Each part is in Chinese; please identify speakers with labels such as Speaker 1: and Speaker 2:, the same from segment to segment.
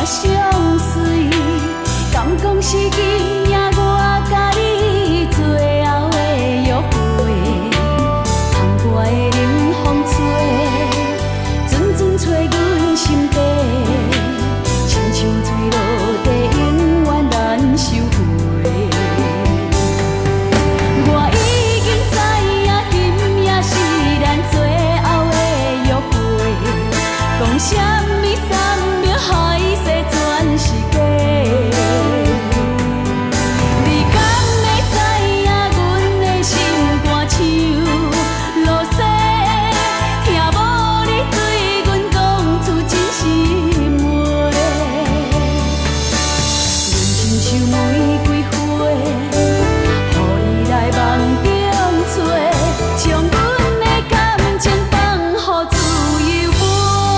Speaker 1: 相随，敢讲是今夜我甲你最后的约会？窗外的冷风吹，阵阵吹阮心底，亲像水落地，永远难收回。我已经知影，今夜是咱最后的约会，讲啥物三秒海誓全是假。你敢会知影，阮的心肝像落雪，听无你对阮讲出真心话。阮亲像玫瑰花，予伊来梦中找，将阮的感情放予自由飞。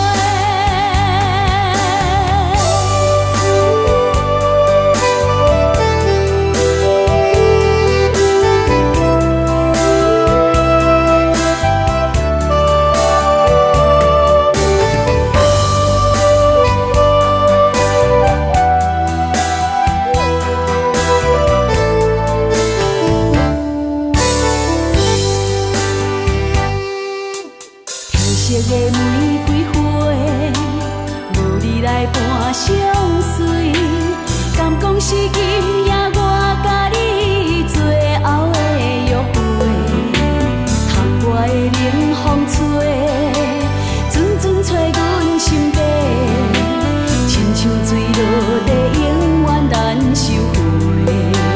Speaker 1: 褪色的玫瑰花，无你来伴相随，敢讲是今夜我甲你最后的约会？窗外的冷风吹，阵阵吹阮心底，亲像水落地，永远难收回。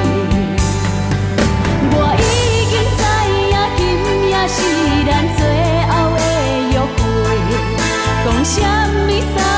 Speaker 1: 我已经知影，今夜是咱最后的约会，讲啥物